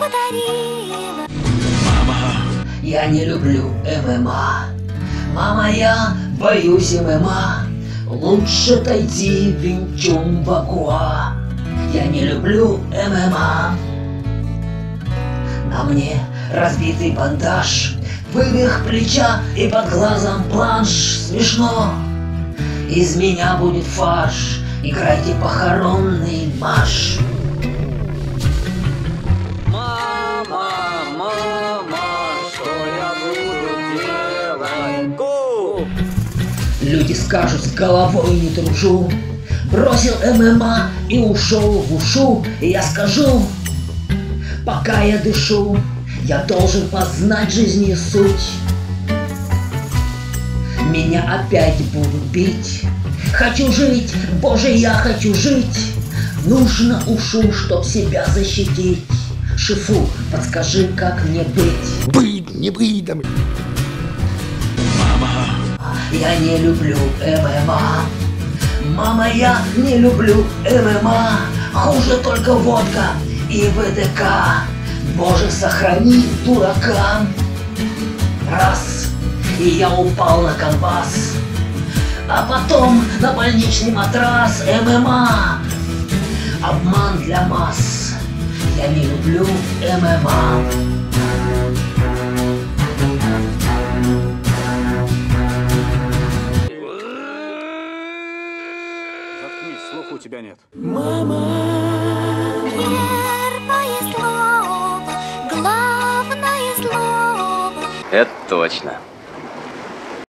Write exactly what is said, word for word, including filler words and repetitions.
подарила. Мама, я не люблю ММА. Мама, я боюсь ММА. Лучше отойди Винг Чун Бакуа. Я не люблю ММА. На мне разбитый бандаж, вывих плеча и под глазом бланш. Смешно, из меня будет фарш. Играйте похоронный марш. Мама, мама, что я буду делать? Го! Люди скажут, с головой не дружу. Бросил ММА и ушел в ушу. И я скажу, пока я дышу, я должен познать жизни суть. Меня опять будут бить. Хочу жить, боже, я хочу жить. Нужно ушу, чтоб себя защитить. Шифу, подскажи, как мне быть. Быть, не быть, да. Мама, я не люблю ММА. Мама, я не люблю ММА. Хуже только водка и ВДК. Боже, сохрани дурака. Раз, и я упал на канвас, а потом на больничный матрас. ММА, обман для масс. Я не люблю ММА. Заткнись, слуха у тебя нет. Первое слово, главное слово. Это точно.